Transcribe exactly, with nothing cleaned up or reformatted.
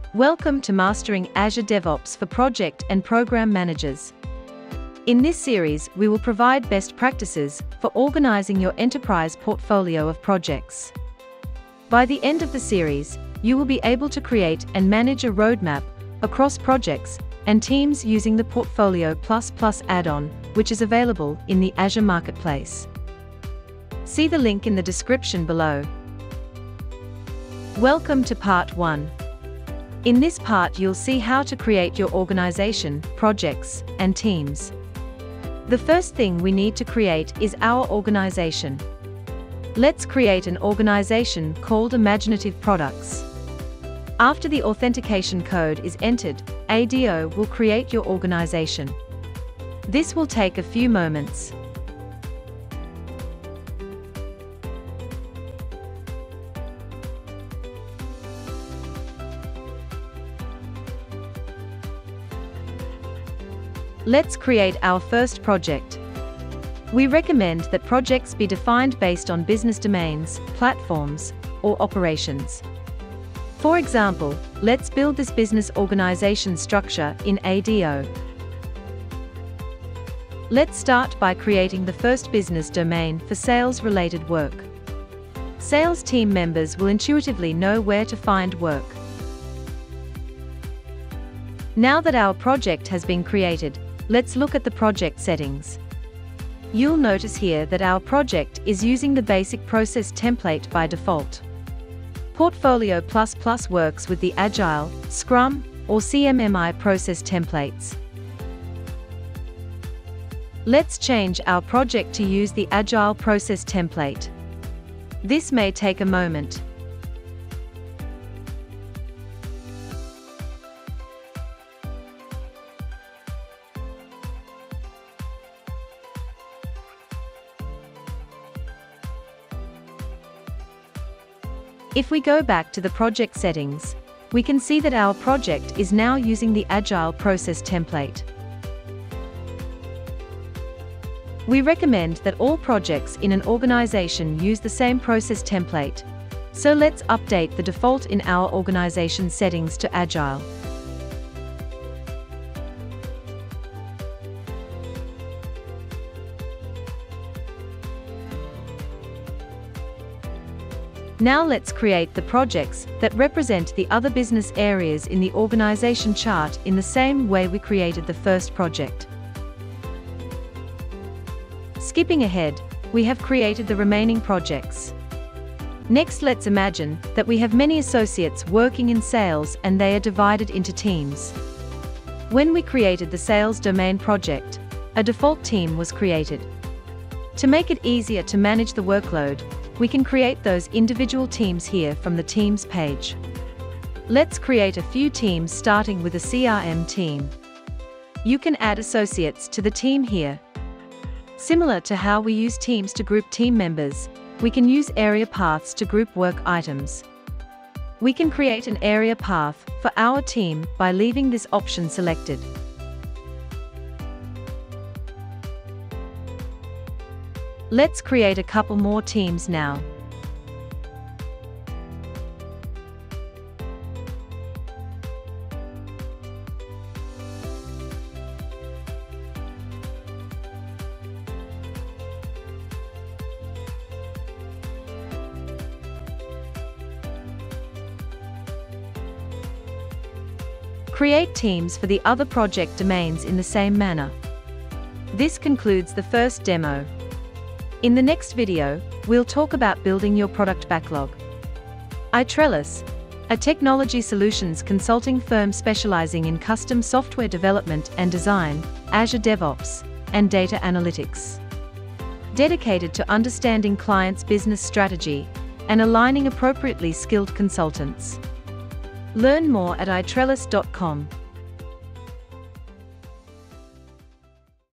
Welcome to Mastering Azure DevOps for project and program managers. In this series, we will provide best practices for organizing your enterprise portfolio of projects. By the end of the series, you will be able to create and manage a roadmap across projects and teams using the Portfolio Plus Plus add-on, which is available in the Azure Marketplace. See the link in the description below. Welcome to Part one. In this part, you'll see how to create your organization, projects, and teams. The first thing we need to create is our organization. Let's create an organization called Imaginative Products. After the authentication code is entered, A D O will create your organization. This will take a few moments. Let's create our first project. We recommend that projects be defined based on business domains, platforms, or operations. For example, let's build this business organization structure in A D O. Let's start by creating the first business domain for sales-related work. Sales team members will intuitively know where to find work. Now that our project has been created, let's look at the project settings. You'll notice here that our project is using the basic process template by default. Portfolio Plus Plus works with the Agile, Scrum, or C M M I process templates. Let's change our project to use the Agile process template. This may take a moment. If we go back to the project settings, we can see that our project is now using the Agile process template. We recommend that all projects in an organization use the same process template, so let's update the default in our organization settings to Agile. Now let's create the projects that represent the other business areas in the organization chart in the same way we created the first project. Skipping ahead, we have created the remaining projects. Next, let's imagine that we have many associates working in sales and they are divided into teams. When we created the sales domain project, a default team was created. To make it easier to manage the workload, we can create those individual teams here from the Teams page. Let's create a few teams starting with a C R M team. You can add associates to the team here. Similar to how we use teams to group team members, we can use area paths to group work items. We can create an area path for our team by leaving this option selected. Let's create a couple more teams now. Create teams for the other project domains in the same manner. This concludes the first demo. In the next video, we'll talk about building your product backlog. iTrellis, a technology solutions consulting firm specializing in custom software development and design, Azure DevOps, and data analytics. Dedicated to understanding clients' business strategy and aligning appropriately skilled consultants. Learn more at i trellis dot com.